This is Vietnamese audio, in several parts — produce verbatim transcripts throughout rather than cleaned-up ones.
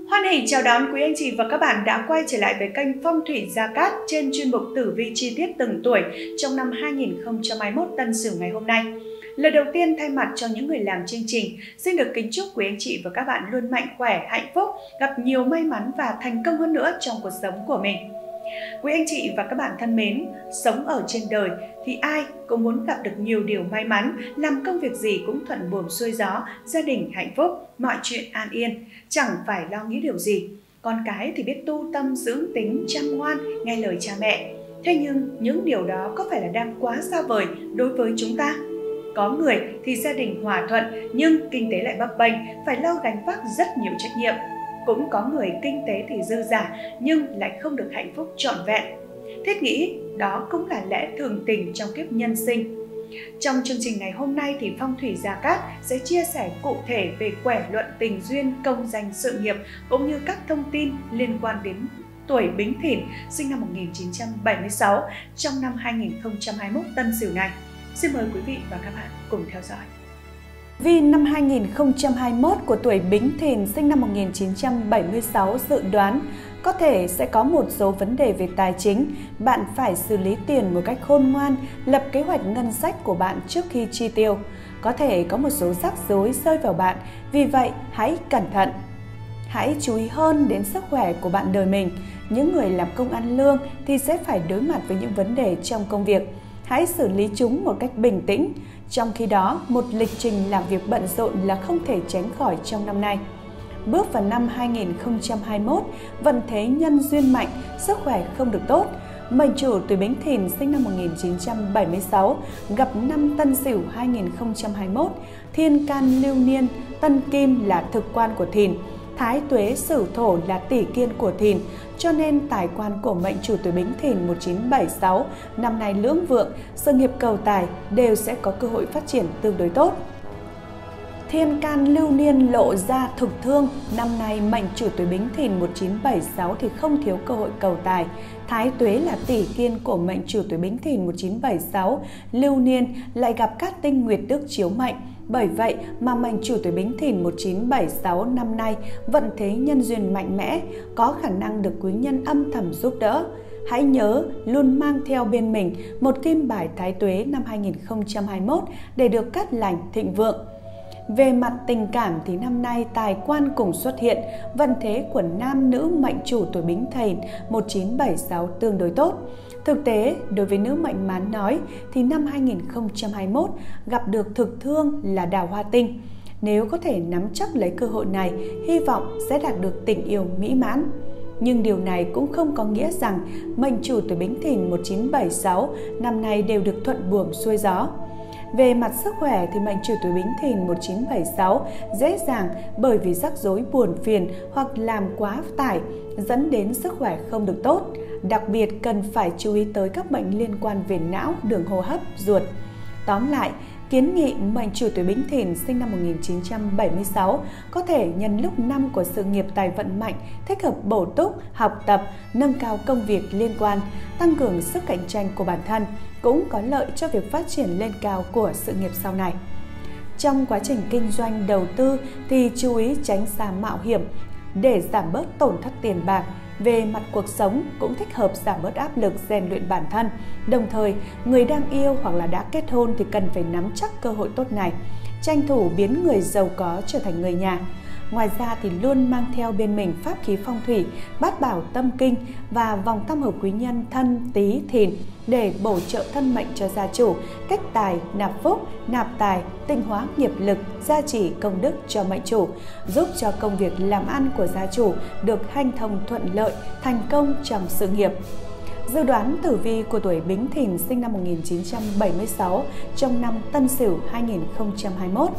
Hoan hỉ chào đón quý anh chị và các bạn đã quay trở lại với kênh Phong thủy Gia Cát trên chuyên mục tử vi chi tiết từng tuổi trong năm hai nghìn không trăm hai mươi mốt Tân Sửu ngày hôm nay. Lời đầu tiên, thay mặt cho những người làm chương trình, xin được kính chúc quý anh chị và các bạn luôn mạnh khỏe, hạnh phúc, gặp nhiều may mắn và thành công hơn nữa trong cuộc sống của mình. Quý anh chị và các bạn thân mến, sống ở trên đời thì ai cũng muốn gặp được nhiều điều may mắn, làm công việc gì cũng thuận buồm xuôi gió, gia đình hạnh phúc, mọi chuyện an yên, chẳng phải lo nghĩ điều gì. Con cái thì biết tu tâm dưỡng tính, chăm ngoan, nghe lời cha mẹ. Thế nhưng những điều đó có phải là đang quá xa vời đối với chúng ta? Có người thì gia đình hòa thuận nhưng kinh tế lại bấp bênh, phải lo gánh vác rất nhiều trách nhiệm. Cũng có người kinh tế thì dư dả nhưng lại không được hạnh phúc trọn vẹn. Thiết nghĩ đó cũng là lẽ thường tình trong kiếp nhân sinh. Trong chương trình ngày hôm nay thì Phong thủy Gia Cát sẽ chia sẻ cụ thể về quẻ luận tình duyên, công danh sự nghiệp cũng như các thông tin liên quan đến tuổi Bính Thìn sinh năm một nghìn chín trăm bảy mươi sáu trong năm hai nghìn không trăm hai mươi mốt Tân Sửu này. Xin mời quý vị và các bạn cùng theo dõi. Vì năm hai nghìn không trăm hai mươi mốt của tuổi Bính Thìn sinh năm một nghìn chín trăm bảy mươi sáu dự đoán có thể sẽ có một số vấn đề về tài chính. Bạn phải xử lý tiền một cách khôn ngoan, lập kế hoạch ngân sách của bạn trước khi chi tiêu. Có thể có một số rắc rối rơi vào bạn, vì vậy hãy cẩn thận. Hãy chú ý hơn đến sức khỏe của bạn đời mình. Những người làm công ăn lương thì sẽ phải đối mặt với những vấn đề trong công việc. Hãy xử lý chúng một cách bình tĩnh. Trong khi đó, một lịch trình làm việc bận rộn là không thể tránh khỏi trong năm nay. Bước vào năm hai nghìn không trăm hai mươi mốt, vận thế nhân duyên mạnh, sức khỏe không được tốt. Mệnh chủ tuổi Bính Thìn sinh năm một nghìn chín trăm bảy mươi sáu gặp năm Tân Sửu hai nghìn không trăm hai mươi mốt, thiên can lưu niên, tân kim là thực quan của Thìn, thái tuế Sửu thổ là tỷ kiên của Thìn, cho nên tài quan của mệnh chủ tuổi Bính Thìn một nghìn chín trăm bảy mươi sáu năm nay lưỡng vượng, sự nghiệp cầu tài đều sẽ có cơ hội phát triển tương đối tốt. Thiên can lưu niên lộ ra thực thương, năm nay mệnh chủ tuổi Bính Thìn một nghìn chín trăm bảy mươi sáu thì không thiếu cơ hội cầu tài. Thái tuế là tỷ kiên của mệnh chủ tuổi Bính Thìn một nghìn chín trăm bảy mươi sáu, lưu niên lại gặp cát tinh nguyệt đức chiếu mệnh. Bởi vậy mà mệnh chủ tuổi Bính Thìn một nghìn chín trăm bảy mươi sáu năm nay vận thế nhân duyên mạnh mẽ, có khả năng được quý nhân âm thầm giúp đỡ. Hãy nhớ luôn mang theo bên mình một kim bài thái tuế năm hai nghìn không trăm hai mươi mốt để được cát lành thịnh vượng. Về mặt tình cảm thì năm nay tài quan cùng xuất hiện, vận thế của nam nữ mệnh chủ tuổi Bính Thìn một nghìn chín trăm bảy mươi sáu tương đối tốt. Thực tế, đối với nữ mệnh mán nói thì năm hai nghìn không trăm hai mươi mốt gặp được thực thương là đào hoa tinh. Nếu có thể nắm chắc lấy cơ hội này, hy vọng sẽ đạt được tình yêu mỹ mãn. Nhưng điều này cũng không có nghĩa rằng mệnh chủ tuổi Bính Thìn một nghìn chín trăm bảy mươi sáu năm nay đều được thuận buồm xuôi gió. Về mặt sức khỏe thì mệnh chủ tuổi Bính Thìn một nghìn chín trăm bảy mươi sáu dễ dàng bởi vì rắc rối buồn phiền hoặc làm quá tải dẫn đến sức khỏe không được tốt. Đặc biệt cần phải chú ý tới các bệnh liên quan về não, đường hô hấp, ruột. Tóm lại, kiến nghị mệnh chủ tuổi Bính Thìn sinh năm một nghìn chín trăm bảy mươi sáu có thể nhân lúc năm của sự nghiệp tài vận mạnh, thích hợp bổ túc, học tập, nâng cao công việc liên quan, tăng cường sức cạnh tranh của bản thân, cũng có lợi cho việc phát triển lên cao của sự nghiệp sau này. Trong quá trình kinh doanh đầu tư thì chú ý tránh xa mạo hiểm để giảm bớt tổn thất tiền bạc. Về mặt cuộc sống cũng thích hợp giảm bớt áp lực rèn luyện bản thân. Đồng thời, người đang yêu hoặc là đã kết hôn thì cần phải nắm chắc cơ hội tốt này, tranh thủ biến người giàu có trở thành người nhà. Ngoài ra thì luôn mang theo bên mình pháp khí phong thủy, bát bảo tâm kinh và vòng tam hợp quý nhân Thân, Tý, Thìn để bổ trợ thân mệnh cho gia chủ, cách tài, nạp phúc, nạp tài, tinh hóa nghiệp lực, gia trì công đức cho mệnh chủ, giúp cho công việc làm ăn của gia chủ được hanh thông thuận lợi, thành công trong sự nghiệp. Dự đoán tử vi của tuổi Bính Thìn sinh năm một nghìn chín trăm bảy mươi sáu trong năm Tân Sửu hai nghìn không trăm hai mươi mốt.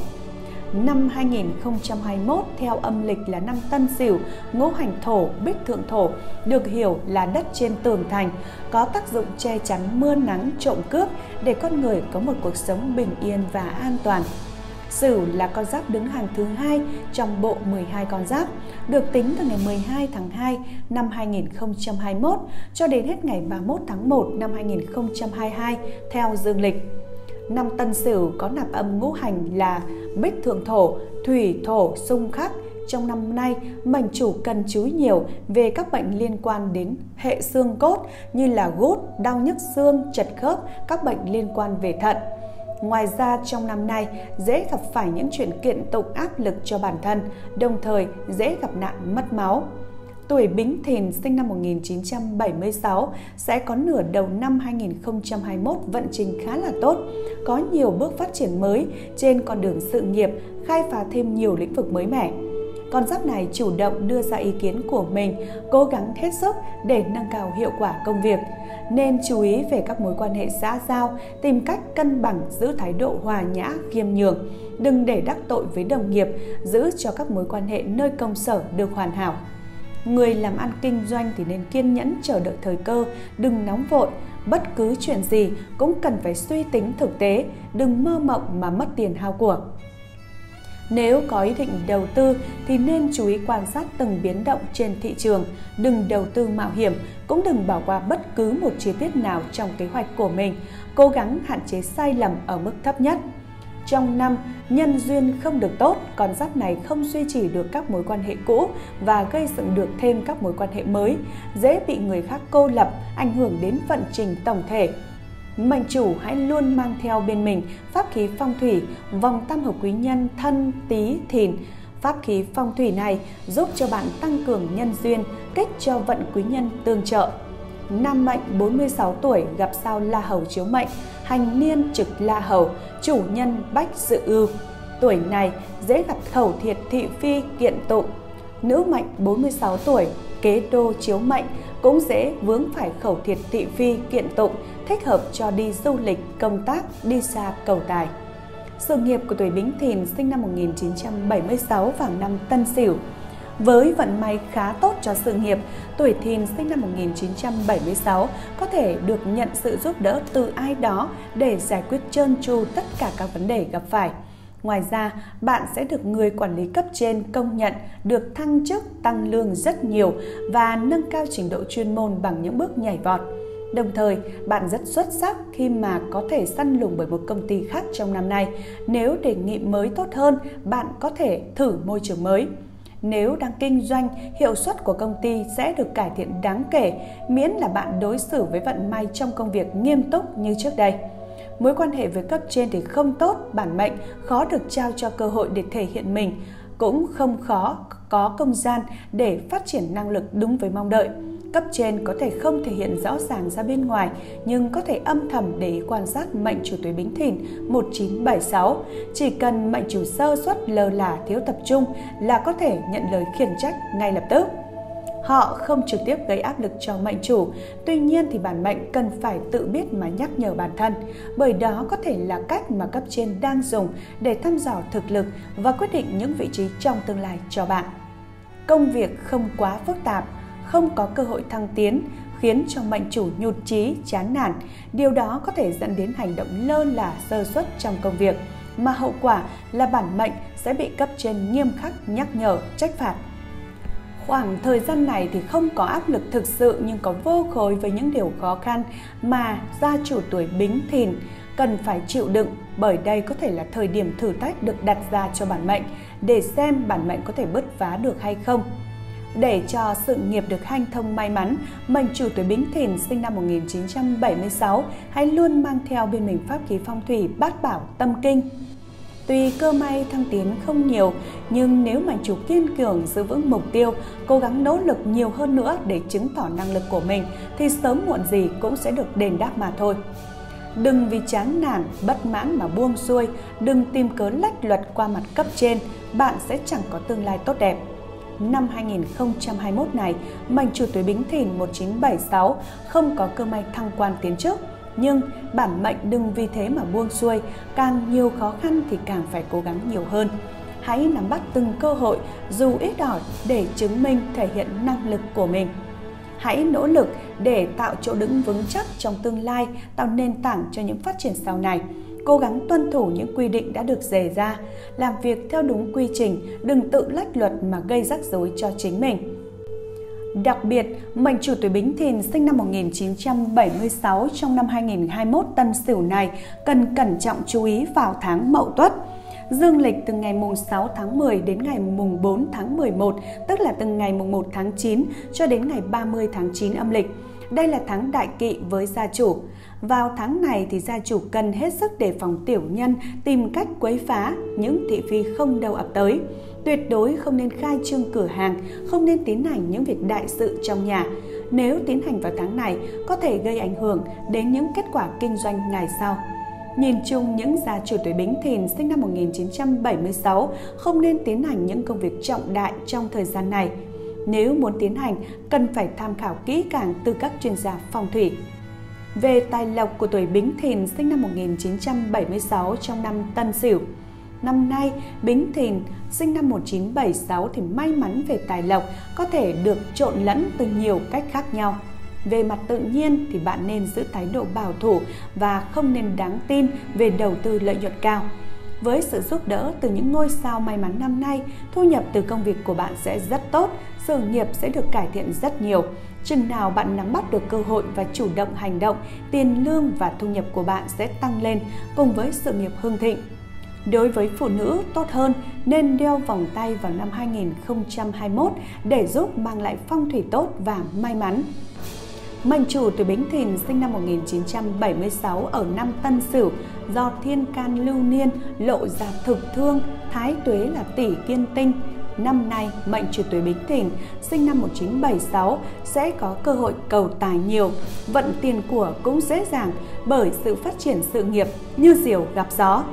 Năm hai nghìn không trăm hai mươi mốt theo âm lịch là năm Tân Sửu, ngũ hành thổ, bích thượng thổ, được hiểu là đất trên tường thành, có tác dụng che chắn mưa nắng, trộm cướp để con người có một cuộc sống bình yên và an toàn. Sửu là con giáp đứng hàng thứ hai trong bộ mười hai con giáp, được tính từ ngày mười hai tháng hai năm hai nghìn không trăm hai mươi mốt cho đến hết ngày ba mươi mốt tháng một năm hai nghìn không trăm hai mươi hai theo dương lịch. Năm Tân Sửu có nạp âm ngũ hành là bích thượng thổ, thủy thổ xung khắc, trong năm nay, mệnh chủ cần chú ý nhiều về các bệnh liên quan đến hệ xương cốt như là gút, đau nhức xương, chật khớp, các bệnh liên quan về thận. Ngoài ra, trong năm nay, dễ gặp phải những chuyện kiện tụng áp lực cho bản thân, đồng thời dễ gặp nạn mất máu. Tuổi Bính Thìn sinh năm một nghìn chín trăm bảy mươi sáu sẽ có nửa đầu năm hai nghìn không trăm hai mươi mốt vận trình khá là tốt, có nhiều bước phát triển mới trên con đường sự nghiệp, khai phá thêm nhiều lĩnh vực mới mẻ. Con giáp này chủ động đưa ra ý kiến của mình, cố gắng hết sức để nâng cao hiệu quả công việc. Nên chú ý về các mối quan hệ xã giao, tìm cách cân bằng, giữ thái độ hòa nhã, khiêm nhường. Đừng để đắc tội với đồng nghiệp, giữ cho các mối quan hệ nơi công sở được hoàn hảo. Người làm ăn kinh doanh thì nên kiên nhẫn chờ đợi thời cơ, đừng nóng vội. Bất cứ chuyện gì cũng cần phải suy tính thực tế, đừng mơ mộng mà mất tiền hao của. Nếu có ý định đầu tư thì nên chú ý quan sát từng biến động trên thị trường, đừng đầu tư mạo hiểm, cũng đừng bỏ qua bất cứ một chi tiết nào trong kế hoạch của mình, cố gắng hạn chế sai lầm ở mức thấp nhất. Trong năm, nhân duyên không được tốt, con giáp này không duy trì được các mối quan hệ cũ và gây dựng được thêm các mối quan hệ mới, dễ bị người khác cô lập, ảnh hưởng đến vận trình tổng thể. Mệnh chủ hãy luôn mang theo bên mình pháp khí phong thủy, vòng tam hợp quý nhân Thân, Tý, Thìn. Pháp khí phong thủy này giúp cho bạn tăng cường nhân duyên, kích cho vận quý nhân tương trợ. Nam mệnh bốn mươi sáu tuổi gặp sao La Hầu chiếu mệnh, hành niên trực La Hầu, chủ nhân Bách Dự Ưu. Tuổi này dễ gặp khẩu thiệt thị phi kiện tụng. Nữ mệnh bốn mươi sáu tuổi kế đô chiếu mệnh, cũng dễ vướng phải khẩu thiệt thị phi kiện tụng, thích hợp cho đi du lịch, công tác, đi xa cầu tài. Sự nghiệp của tuổi Bính Thìn sinh năm một nghìn chín trăm bảy mươi sáu vào năm Tân Sửu. Với vận may khá tốt cho sự nghiệp, tuổi Thìn sinh năm một nghìn chín trăm bảy mươi sáu có thể được nhận sự giúp đỡ từ ai đó để giải quyết trơn tru tất cả các vấn đề gặp phải. Ngoài ra, bạn sẽ được người quản lý cấp trên công nhận, được thăng chức, tăng lương rất nhiều và nâng cao trình độ chuyên môn bằng những bước nhảy vọt. Đồng thời, bạn rất xuất sắc khi mà có thể săn lùng bởi một công ty khác trong năm nay. Nếu đề nghị mới tốt hơn, bạn có thể thử môi trường mới. Nếu đang kinh doanh, hiệu suất của công ty sẽ được cải thiện đáng kể, miễn là bạn đối xử với vận may trong công việc nghiêm túc như trước đây. Mối quan hệ với cấp trên thì không tốt, bản mệnh khó được trao cho cơ hội để thể hiện mình, cũng không khó có không gian để phát triển năng lực đúng với mong đợi. Cấp trên có thể không thể hiện rõ ràng ra bên ngoài, nhưng có thể âm thầm để ý quan sát mệnh chủ tuổi Bính Thìn một chín bảy sáu. Chỉ cần mệnh chủ sơ suất, lơ là, thiếu tập trung là có thể nhận lời khiển trách ngay lập tức. Họ không trực tiếp gây áp lực cho mệnh chủ, tuy nhiên thì bản mệnh cần phải tự biết mà nhắc nhở bản thân, bởi đó có thể là cách mà cấp trên đang dùng để thăm dò thực lực và quyết định những vị trí trong tương lai cho bạn. Công việc không quá phức tạp, không có cơ hội thăng tiến, khiến cho mệnh chủ nhụt chí, chán nản. Điều đó có thể dẫn đến hành động lơ là, sơ suất trong công việc, mà hậu quả là bản mệnh sẽ bị cấp trên nghiêm khắc nhắc nhở, trách phạt. Khoảng thời gian này thì không có áp lực thực sự, nhưng có vô khối với những điều khó khăn mà gia chủ tuổi Bính Thìn cần phải chịu đựng, bởi đây có thể là thời điểm thử thách được đặt ra cho bản mệnh để xem bản mệnh có thể bứt phá được hay không. Để cho sự nghiệp được hanh thông may mắn, mệnh chủ tuổi Bính Thìn sinh năm một nghìn chín trăm bảy mươi sáu hãy luôn mang theo bên mình pháp khí phong thủy Bát Bảo Tâm Kinh. Tuy cơ may thăng tiến không nhiều, nhưng nếu mệnh chủ kiên cường giữ vững mục tiêu, cố gắng nỗ lực nhiều hơn nữa để chứng tỏ năng lực của mình, thì sớm muộn gì cũng sẽ được đền đáp mà thôi. Đừng vì chán nản, bất mãn mà buông xuôi, đừng tìm cớ lách luật qua mặt cấp trên, bạn sẽ chẳng có tương lai tốt đẹp. Năm hai nghìn không trăm hai mươi mốt này, mệnh chủ tuổi Bính Thìn một chín bảy sáu không có cơ may thăng quan tiến chức, nhưng bản mệnh đừng vì thế mà buông xuôi, càng nhiều khó khăn thì càng phải cố gắng nhiều hơn. Hãy nắm bắt từng cơ hội dù ít ỏi để chứng minh, thể hiện năng lực của mình. Hãy nỗ lực để tạo chỗ đứng vững chắc trong tương lai, tạo nền tảng cho những phát triển sau này. Cố gắng tuân thủ những quy định đã được đề ra, làm việc theo đúng quy trình, đừng tự lách luật mà gây rắc rối cho chính mình. Đặc biệt, mệnh chủ tuổi Bính Thìn sinh năm một nghìn chín trăm bảy mươi sáu trong năm hai nghìn không trăm hai mươi mốt Tân Sửu này cần cẩn trọng chú ý vào tháng Mậu Tuất. Dương lịch từ ngày mùng sáu tháng mười đến ngày mùng bốn tháng mười một, tức là từ ngày mùng một tháng chín cho đến ngày ba mươi tháng chín âm lịch. Đây là tháng đại kỵ với gia chủ. Vào tháng này thì gia chủ cần hết sức đề phòng tiểu nhân tìm cách quấy phá những thị phi không đâu ập tới. Tuyệt đối không nên khai trương cửa hàng, không nên tiến hành những việc đại sự trong nhà. Nếu tiến hành vào tháng này, có thể gây ảnh hưởng đến những kết quả kinh doanh ngày sau. Nhìn chung, những gia chủ tuổi Bính Thìn sinh năm một nghìn chín trăm bảy mươi sáu không nên tiến hành những công việc trọng đại trong thời gian này. Nếu muốn tiến hành, cần phải tham khảo kỹ càng từ các chuyên gia phong thủy. Về tài lộc của tuổi Bính Thìn sinh năm một nghìn chín trăm bảy mươi sáu trong năm Tân Sửu. Năm nay, Bính Thìn sinh năm một nghìn chín trăm bảy mươi sáu thì may mắn về tài lộc có thể được trộn lẫn từ nhiều cách khác nhau. Về mặt tự nhiên thì bạn nên giữ thái độ bảo thủ và không nên đáng tin về đầu tư lợi nhuận cao. Với sự giúp đỡ từ những ngôi sao may mắn năm nay, thu nhập từ công việc của bạn sẽ rất tốt, sự nghiệp sẽ được cải thiện rất nhiều. Chừng nào bạn nắm bắt được cơ hội và chủ động hành động, tiền lương và thu nhập của bạn sẽ tăng lên cùng với sự nghiệp hưng thịnh. Đối với phụ nữ, tốt hơn nên đeo vòng tay vào năm hai nghìn không trăm hai mươi mốt để giúp mang lại phong thủy tốt và may mắn. Mệnh chủ tuổi Bính Thìn sinh năm một nghìn chín trăm bảy mươi sáu ở năm Tân Sửu do thiên can lưu niên lộ ra thực thương, thái tuế là tỷ kiên tinh. Năm nay, mệnh chủ tuổi Bính Thìn sinh năm một nghìn chín trăm bảy mươi sáu sẽ có cơ hội cầu tài nhiều, vận tiền của cũng dễ dàng bởi sự phát triển sự nghiệp như diều gặp gió.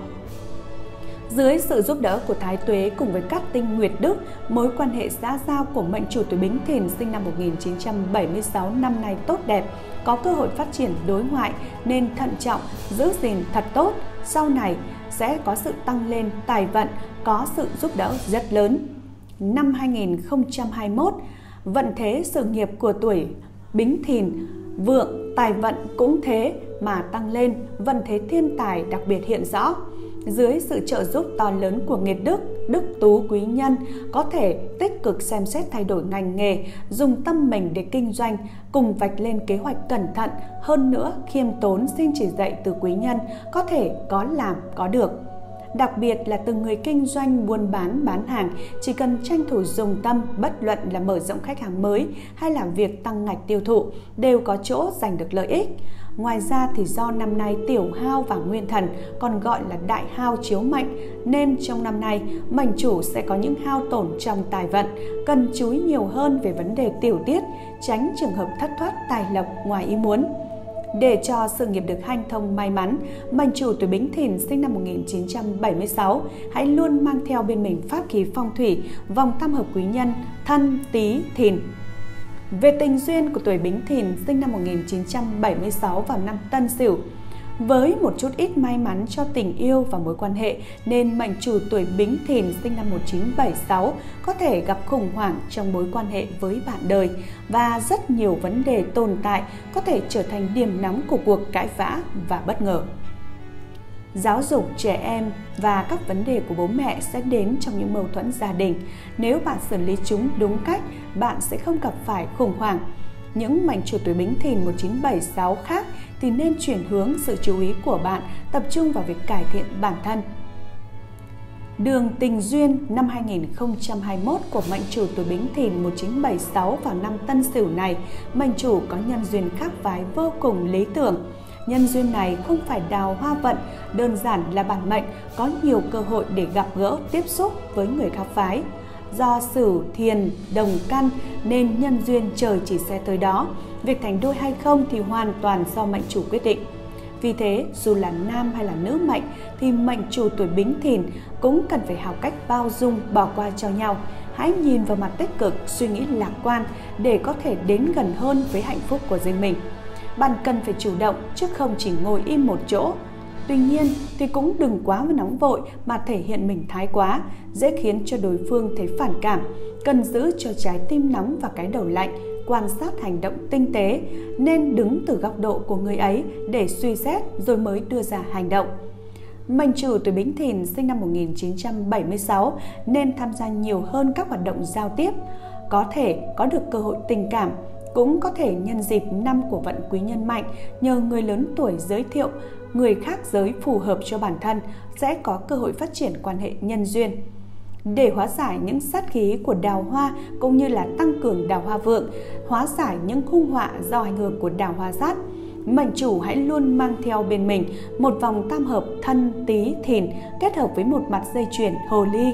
Dưới sự giúp đỡ của thái tuế cùng với cát tinh nguyệt đức, mối quan hệ xã giao của mệnh chủ tuổi Bính Thìn sinh năm một nghìn chín trăm bảy mươi sáu năm nay tốt đẹp, có cơ hội phát triển đối ngoại nên thận trọng, giữ gìn thật tốt, sau này sẽ có sự tăng lên tài vận, có sự giúp đỡ rất lớn. Năm hai nghìn không trăm hai mươi mốt, vận thế sự nghiệp của tuổi Bính Thìn vượng, tài vận cũng thế mà tăng lên, vận thế thiên tài đặc biệt hiện rõ. Dưới sự trợ giúp to lớn của nghiệt đức, đức tú quý nhân, có thể tích cực xem xét thay đổi ngành nghề, dùng tâm mình để kinh doanh, cùng vạch lên kế hoạch cẩn thận, hơn nữa khiêm tốn xin chỉ dạy từ quý nhân, có thể có làm có được. Đặc biệt là từ người kinh doanh buôn bán bán hàng, chỉ cần tranh thủ dùng tâm, bất luận là mở rộng khách hàng mới hay là việc tăng ngạch tiêu thụ, đều có chỗ giành được lợi ích. Ngoài ra thì do năm nay tiểu hao và nguyên thần, còn gọi là đại hao chiếu mệnh, nên trong năm nay mệnh chủ sẽ có những hao tổn trong tài vận, cần chú ý nhiều hơn về vấn đề tiểu tiết, tránh trường hợp thất thoát tài lộc ngoài ý muốn. Để cho sự nghiệp được hanh thông may mắn, mệnh chủ tuổi Bính Thìn sinh năm một nghìn chín trăm bảy mươi sáu hãy luôn mang theo bên mình pháp khí phong thủy, vòng tam hợp quý nhân Thân, Tý, Thìn. Về tình duyên của tuổi Bính Thìn sinh năm một nghìn chín trăm bảy mươi sáu vào năm Tân Sửu, với một chút ít may mắn cho tình yêu và mối quan hệ nên mệnh chủ tuổi Bính Thìn sinh năm một nghìn chín trăm bảy mươi sáu có thể gặp khủng hoảng trong mối quan hệ với bạn đời và rất nhiều vấn đề tồn tại có thể trở thành điểm nóng của cuộc cãi vã và bất ngờ. Giáo dục trẻ em và các vấn đề của bố mẹ sẽ đến trong những mâu thuẫn gia đình. Nếu bạn xử lý chúng đúng cách, bạn sẽ không gặp phải khủng hoảng. Những mệnh chủ tuổi Bính Thìn một nghìn chín trăm bảy mươi sáu khác thì nên chuyển hướng sự chú ý của bạn tập trung vào việc cải thiện bản thân. Đường tình duyên năm hai nghìn không trăm hai mươi mốt của mệnh chủ tuổi Bính Thìn một nghìn chín trăm bảy mươi sáu vào năm Tân Sửu này, mệnh chủ có nhân duyên khác phái vô cùng lý tưởng. Nhân duyên này không phải đào hoa vận, đơn giản là bản mệnh có nhiều cơ hội để gặp gỡ, tiếp xúc với người khác phái. Do Sửu, Thiền, đồng căn nên nhân duyên trời chỉ sẽ tới đó. Việc thành đôi hay không thì hoàn toàn do mệnh chủ quyết định. Vì thế, dù là nam hay là nữ mệnh thì mệnh chủ tuổi Bính Thìn cũng cần phải học cách bao dung, bỏ qua cho nhau. Hãy nhìn vào mặt tích cực, suy nghĩ lạc quan để có thể đến gần hơn với hạnh phúc của riêng mình. Bạn cần phải chủ động chứ không chỉ ngồi im một chỗ. Tuy nhiên thì cũng đừng quá nóng vội mà thể hiện mình thái quá, dễ khiến cho đối phương thấy phản cảm. Cần giữ cho trái tim nóng và cái đầu lạnh, quan sát hành động tinh tế, nên đứng từ góc độ của người ấy để suy xét rồi mới đưa ra hành động. Mệnh chủ tuổi Bính Thìn sinh năm một nghìn chín trăm bảy mươi sáu nên tham gia nhiều hơn các hoạt động giao tiếp, có thể có được cơ hội tình cảm. Cũng có thể nhân dịp năm của vận quý nhân mạnh nhờ người lớn tuổi giới thiệu người khác giới phù hợp cho bản thân sẽ có cơ hội phát triển quan hệ nhân duyên. Để hóa giải những sát khí của đào hoa cũng như là tăng cường đào hoa vượng, hóa giải những hung họa do ảnh hưởng của đào hoa sát, mệnh chủ hãy luôn mang theo bên mình một vòng tam hợp Thân, Tý, Thìn kết hợp với một mặt dây chuyền hồ ly.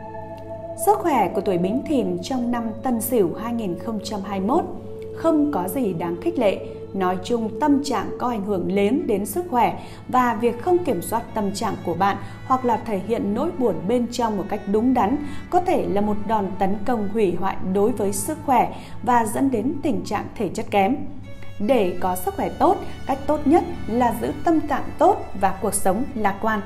Sức khỏe của tuổi Bính Thìn trong năm Tân Sửu hai nghìn không trăm hai mươi mốt không có gì đáng khích lệ. Nói chung, tâm trạng có ảnh hưởng lớn đến sức khỏe, và việc không kiểm soát tâm trạng của bạn hoặc là thể hiện nỗi buồn bên trong một cách đúng đắn có thể là một đòn tấn công hủy hoại đối với sức khỏe và dẫn đến tình trạng thể chất kém. Để có sức khỏe tốt, cách tốt nhất là giữ tâm trạng tốt và cuộc sống lạc quan.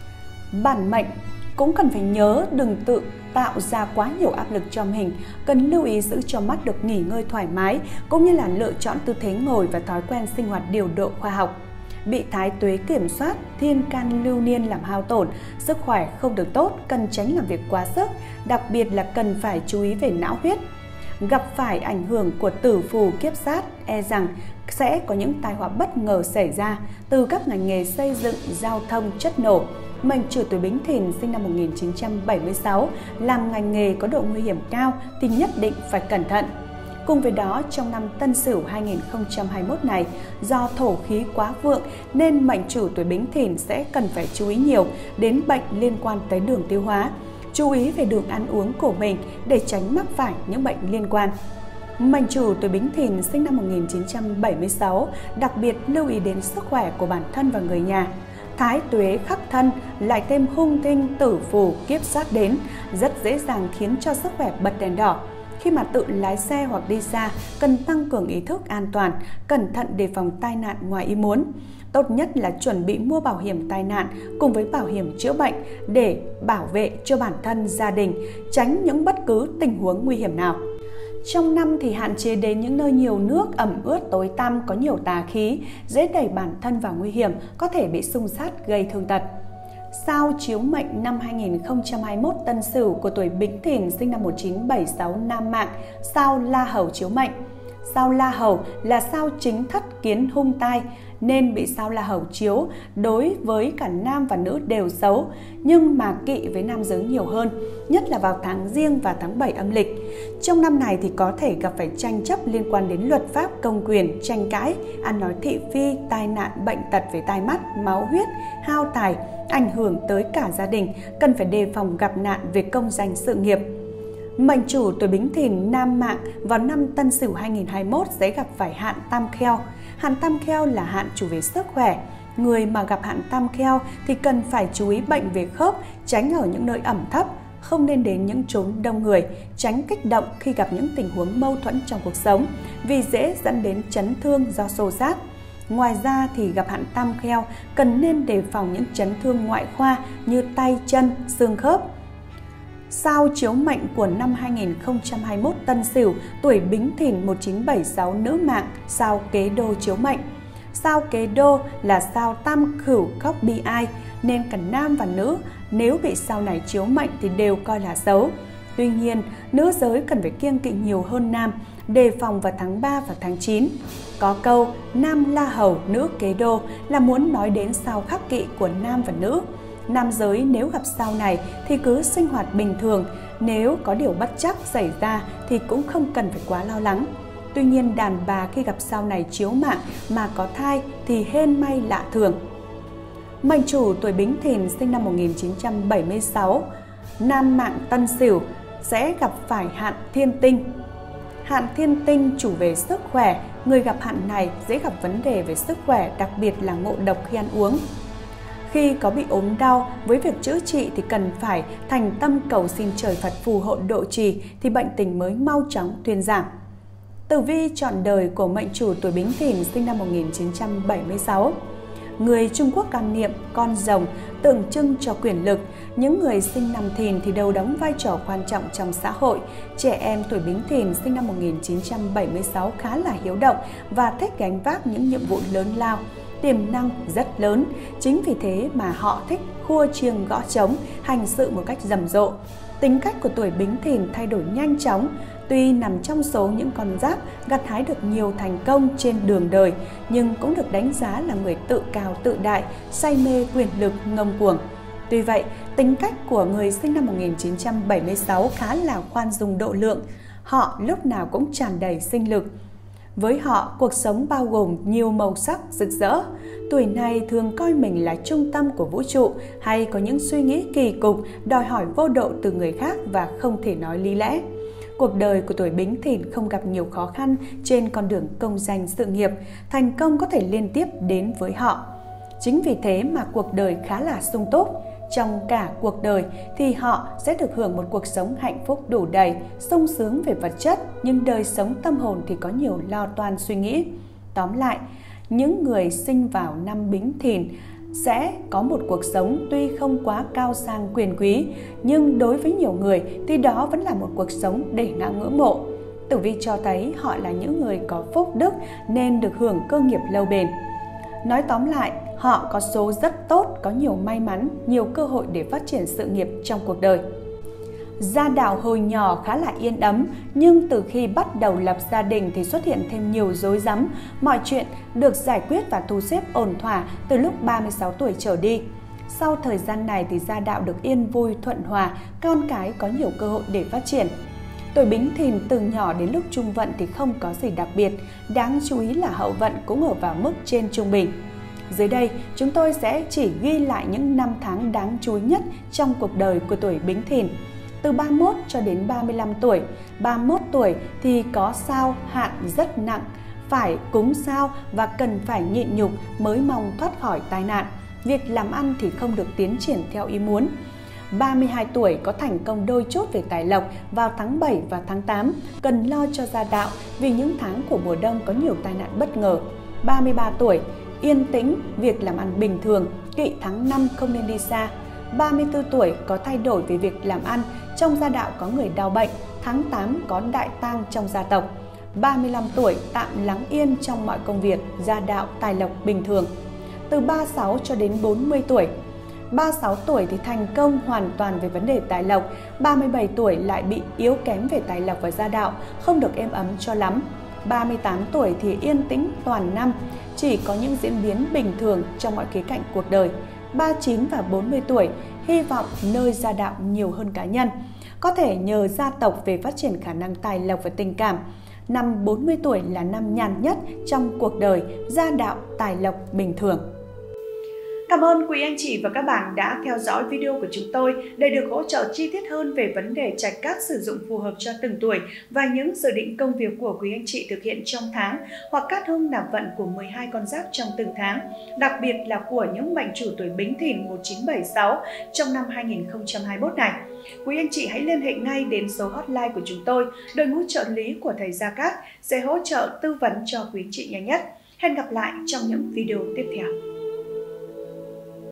Bản mệnh cũng cần phải nhớ đừng tự tạo ra quá nhiều áp lực cho mình, cần lưu ý giữ cho mắt được nghỉ ngơi thoải mái, cũng như là lựa chọn tư thế ngồi và thói quen sinh hoạt điều độ khoa học. Bị thái tuế kiểm soát, thiên can lưu niên làm hao tổn, sức khỏe không được tốt, cần tránh làm việc quá sức, đặc biệt là cần phải chú ý về não huyết. Gặp phải ảnh hưởng của tử phù kiếp sát, e rằng sẽ có những tai họa bất ngờ xảy ra từ các ngành nghề xây dựng, giao thông, chất nổ. Mệnh chủ tuổi Bính Thìn sinh năm một nghìn chín trăm bảy mươi sáu làm ngành nghề có độ nguy hiểm cao thì nhất định phải cẩn thận. Cùng với đó, trong năm Tân Sửu hai nghìn không trăm hai mươi mốt này, do thổ khí quá vượng nên mệnh chủ tuổi Bính Thìn sẽ cần phải chú ý nhiều đến bệnh liên quan tới đường tiêu hóa. Chú ý về đường ăn uống của mình để tránh mắc phải những bệnh liên quan. Mệnh chủ tuổi Bính Thìn sinh năm một nghìn chín trăm bảy mươi sáu đặc biệt lưu ý đến sức khỏe của bản thân và người nhà. Thái tuế khắc thân lại thêm hung tinh tử phù kiếp sát đến, rất dễ dàng khiến cho sức khỏe bật đèn đỏ. Khi mà tự lái xe hoặc đi xa, cần tăng cường ý thức an toàn, cẩn thận đề phòng tai nạn ngoài ý muốn. Tốt nhất là chuẩn bị mua bảo hiểm tai nạn cùng với bảo hiểm chữa bệnh để bảo vệ cho bản thân, gia đình, tránh những bất cứ tình huống nguy hiểm nào. Trong năm thì hạn chế đến những nơi nhiều nước, ẩm ướt, tối tăm, có nhiều tà khí, dễ đẩy bản thân vào nguy hiểm, có thể bị xung sát gây thương tật. Sao chiếu mệnh năm hai nghìn không trăm hai mươi mốt Tân Sửu của tuổi Bính Thìn sinh năm một nghìn chín trăm bảy mươi sáu nam mạng, sao La Hầu chiếu mệnh. Sao La Hầu là sao chính thất kiến hung tai, nên bị sao La Hầu chiếu đối với cả nam và nữ đều xấu, nhưng mà kỵ với nam giới nhiều hơn, nhất là vào tháng Giêng và tháng bảy âm lịch. Trong năm này thì có thể gặp phải tranh chấp liên quan đến luật pháp, công quyền, tranh cãi, ăn nói thị phi, tai nạn, bệnh tật về tai mắt, máu huyết, hao tài, ảnh hưởng tới cả gia đình, cần phải đề phòng gặp nạn về công danh sự nghiệp. Mệnh chủ tuổi Bính Thìn nam mạng vào năm Tân Sửu hai nghìn không trăm hai mươi mốt sẽ gặp phải hạn tam kheo. Hạn tam kheo là hạn chủ về sức khỏe. Người mà gặp hạn tam kheo thì cần phải chú ý bệnh về khớp, tránh ở những nơi ẩm thấp, không nên đến những chốn đông người, tránh kích động khi gặp những tình huống mâu thuẫn trong cuộc sống, vì dễ dẫn đến chấn thương do xô xát. Ngoài ra thì gặp hạn tam kheo cần nên đề phòng những chấn thương ngoại khoa như tay, chân, xương khớp. Sao chiếu mệnh của năm hai nghìn không trăm hai mươi mốt Tân Sửu tuổi Bính Thìn một nghìn chín trăm bảy mươi sáu nữ mạng, sao Kế Đô chiếu mệnh. Sao Kế Đô là sao tam khửu khóc bi ai, nên cả nam và nữ nếu bị sao này chiếu mệnh thì đều coi là xấu. Tuy nhiên, nữ giới cần phải kiêng kỵ nhiều hơn nam, đề phòng vào tháng ba và tháng chín. Có câu nam La Hầu, nữ Kế Đô là muốn nói đến sao khắc kỵ của nam và nữ. Nam giới nếu gặp sao này thì cứ sinh hoạt bình thường, nếu có điều bất trắc xảy ra thì cũng không cần phải quá lo lắng. Tuy nhiên, đàn bà khi gặp sao này chiếu mạng mà có thai thì hên may lạ thường. Mệnh chủ tuổi Bính Thìn sinh năm một nghìn chín trăm bảy mươi sáu, nam mạng Tân Sửu sẽ gặp phải hạn thiên tinh. Hạn thiên tinh chủ về sức khỏe, người gặp hạn này dễ gặp vấn đề về sức khỏe, đặc biệt là ngộ độc khi ăn uống. Khi có bị ốm đau, với việc chữa trị thì cần phải thành tâm cầu xin trời Phật phù hộ độ trì thì bệnh tình mới mau chóng thuyên giảm. Tử vi trọn đời của mệnh chủ tuổi Bính Thìn sinh năm một nghìn chín trăm bảy mươi sáu. Người Trung Quốc quan niệm con rồng tượng trưng cho quyền lực. Những người sinh năm Thìn thì đều đóng vai trò quan trọng trong xã hội. Trẻ em tuổi Bính Thìn sinh năm một nghìn chín trăm bảy mươi sáu khá là hiếu động và thích gánh vác những nhiệm vụ lớn lao. Tiềm năng rất lớn, chính vì thế mà họ thích khua chiêng gõ trống, hành sự một cách rầm rộ. Tính cách của tuổi Bính Thìn thay đổi nhanh chóng, Tuy nằm trong số những con giáp gặt hái được nhiều thành công trên đường đời, nhưng cũng được đánh giá là người tự cao tự đại, say mê quyền lực, ngông cuồng. Tuy vậy, tính cách của người sinh năm một nghìn chín trăm bảy mươi sáu khá là khoan dung độ lượng. Họ lúc nào cũng tràn đầy sinh lực. Với họ, cuộc sống bao gồm nhiều màu sắc rực rỡ. Tuổi này thường coi mình là trung tâm của vũ trụ hay có những suy nghĩ kỳ cục, đòi hỏi vô độ từ người khác và không thể nói lý lẽ. Cuộc đời của tuổi Bính Thìn không gặp nhiều khó khăn trên con đường công danh sự nghiệp, thành công có thể liên tiếp đến với họ. Chính vì thế mà cuộc đời khá là sung túc. Trong cả cuộc đời thì họ sẽ được hưởng một cuộc sống hạnh phúc đủ đầy, sung sướng về vật chất, nhưng đời sống tâm hồn thì có nhiều lo toan suy nghĩ. Tóm lại, những người sinh vào năm Bính Thìn sẽ có một cuộc sống tuy không quá cao sang quyền quý, nhưng đối với nhiều người thì đó vẫn là một cuộc sống để đáng ngưỡng mộ. Tử vi cho thấy họ là những người có phúc đức nên được hưởng cơ nghiệp lâu bền. Nói tóm lại, họ có số rất tốt, có nhiều may mắn, nhiều cơ hội để phát triển sự nghiệp trong cuộc đời. Gia đạo hồi nhỏ khá là yên ấm, nhưng từ khi bắt đầu lập gia đình thì xuất hiện thêm nhiều rối rắm. Mọi chuyện được giải quyết và thu xếp ổn thỏa từ lúc ba mươi sáu tuổi trở đi. Sau thời gian này thì gia đạo được yên vui, thuận hòa, con cái có nhiều cơ hội để phát triển. Tuổi Bính Thìn từ nhỏ đến lúc trung vận thì không có gì đặc biệt, đáng chú ý là hậu vận cũng ở vào mức trên trung bình. Dưới đây, chúng tôi sẽ chỉ ghi lại những năm tháng đáng chú ý nhất trong cuộc đời của tuổi Bính Thìn. Từ ba mươi mốt cho đến ba mươi lăm tuổi, ba mươi mốt tuổi thì có sao hạn rất nặng, phải cúng sao và cần phải nhịn nhục mới mong thoát khỏi tai nạn. Việc làm ăn thì không được tiến triển theo ý muốn. ba mươi hai tuổi có thành công đôi chút về tài lộc vào tháng bảy và tháng tám, cần lo cho gia đạo vì những tháng của mùa đông có nhiều tai nạn bất ngờ. ba mươi ba tuổi, yên tĩnh, việc làm ăn bình thường, kỵ tháng năm không nên đi xa. ba mươi tư tuổi có thay đổi về việc làm ăn, trong gia đạo có người đau bệnh, tháng tám có đại tang trong gia tộc. ba mươi lăm tuổi tạm lắng yên trong mọi công việc, gia đạo tài lộc bình thường. Từ ba mươi sáu cho đến bốn mươi tuổi, ba mươi sáu tuổi thì thành công hoàn toàn về vấn đề tài lộc, ba mươi bảy tuổi lại bị yếu kém về tài lộc và gia đạo, không được êm ấm cho lắm. ba mươi tám tuổi thì yên tĩnh toàn năm, chỉ có những diễn biến bình thường trong mọi khía cạnh cuộc đời. ba mươi chín và bốn mươi tuổi, hy vọng nơi gia đạo nhiều hơn cá nhân. Có thể nhờ gia tộc về phát triển khả năng tài lộc và tình cảm. Năm bốn mươi tuổi là năm nhàn nhất trong cuộc đời, gia đạo tài lộc bình thường. Cảm ơn quý anh chị và các bạn đã theo dõi video của chúng tôi để được hỗ trợ chi tiết hơn về vấn đề trạch cát sử dụng phù hợp cho từng tuổi và những dự định công việc của quý anh chị thực hiện trong tháng, hoặc cát hung nạp vận của mười hai con giáp trong từng tháng, đặc biệt là của những mệnh chủ tuổi Bính Thìn một chín bảy sáu trong năm hai nghìn không trăm hai mươi mốt này. Quý anh chị hãy liên hệ ngay đến số hotline của chúng tôi, đội ngũ trợ lý của thầy Gia Cát sẽ hỗ trợ tư vấn cho quý anh chị nhanh nhất. Hẹn gặp lại trong những video tiếp theo.